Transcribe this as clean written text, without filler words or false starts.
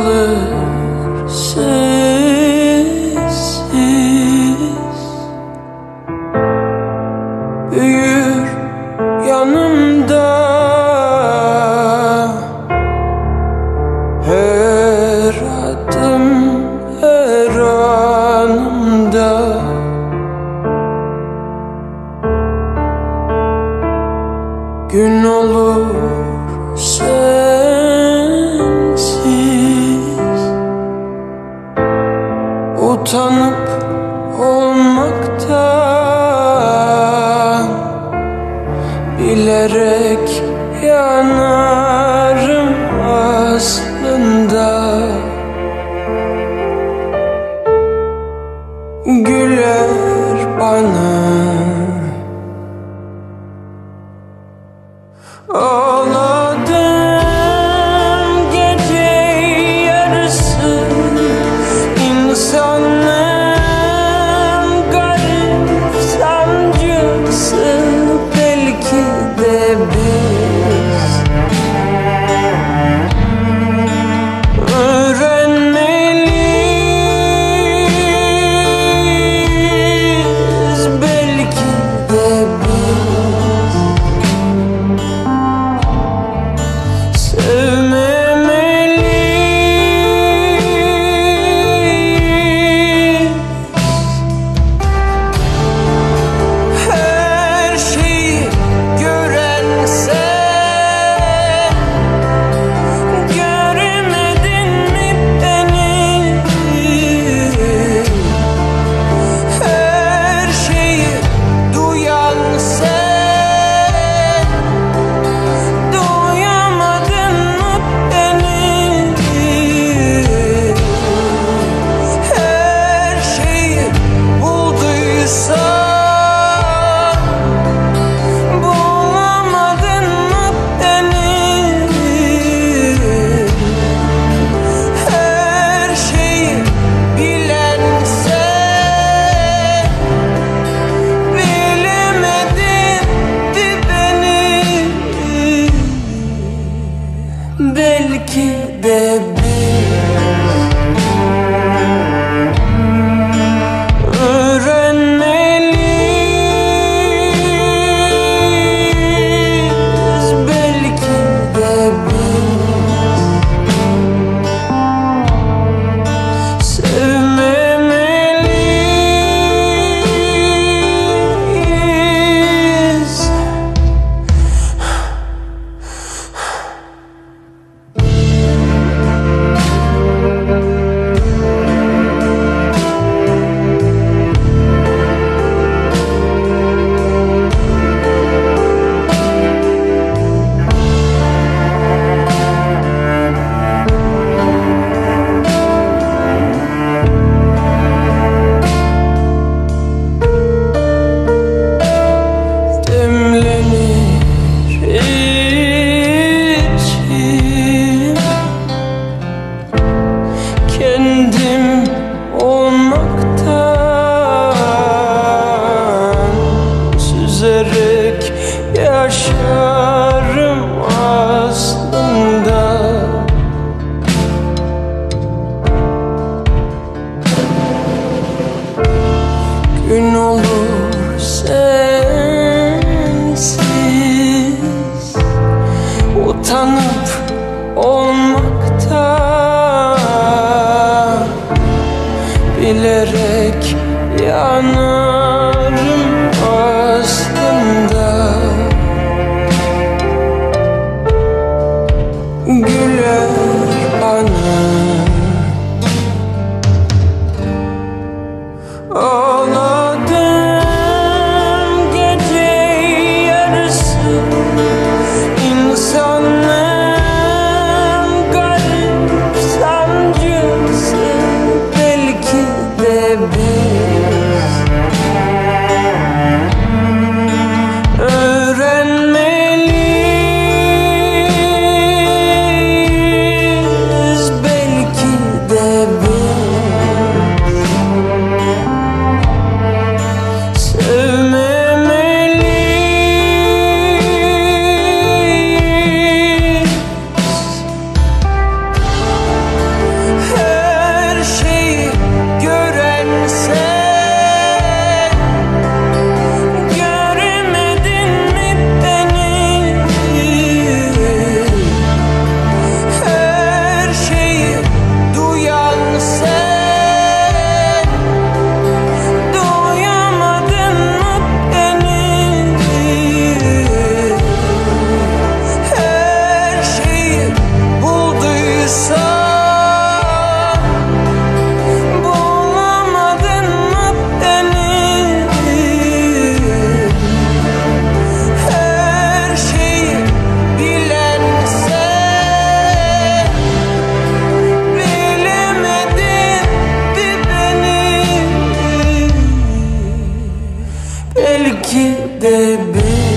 kalır sessiz, büyür yanımda her adım, her anımda. Gün olur sensiz, utanıp olmaktan bilerek yanarım aslında. Güler bana ağladım gece yarısı, insanlığın garip sancısı. Belki de biz öğrenmeliyiz, belki de biz sevmemeliyiz. Her şeyi gören sen, göremedin mi beni? Her şeyi duyan sen, duyamadın mı beni? Her şeyi bulduysan, bulamadın mı beni? Her şeyi bilen sen, bilemedin mi beni? Belki de biz öğrenmeliyiz, belki de biz sevmemeliyiz. Demlenir içim, kendim olmaktan süzerek yaşarım aslında. Gün olur sensiz, utanıp olmaktan bilerek yanarım aslında. Belki de bir